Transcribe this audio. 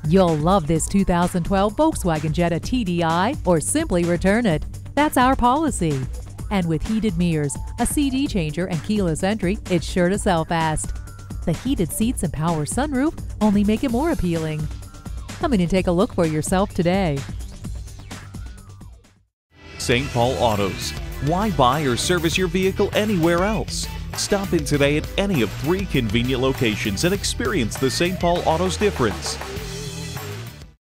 You'll love this 2012 Volkswagen Jetta TDI or simply return it. That's our policy. And with heated mirrors, a CD changer, and keyless entry, it's sure to sell fast. The heated seats and power sunroof only make it more appealing. Come in and take a look for yourself today. St. Paul Autos. Why buy or service your vehicle anywhere else? Stop in today at any of 3 convenient locations and experience the St. Paul Autos difference.